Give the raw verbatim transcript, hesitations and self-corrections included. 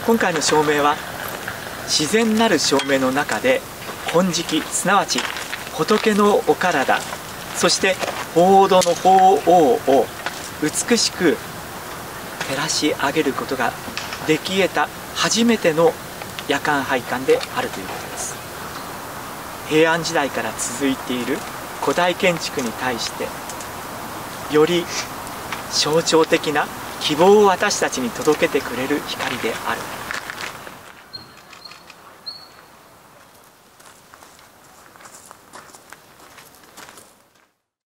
今回の照明は自然なる照明の中で金色、すなわち仏のお体、そして鳳凰の鳳凰を美しく照らし上げることができ得た初めての夜間拝観であるということです。平安時代から続いている古代建築に対してより象徴的な希望を私たちに届けてくれる光である。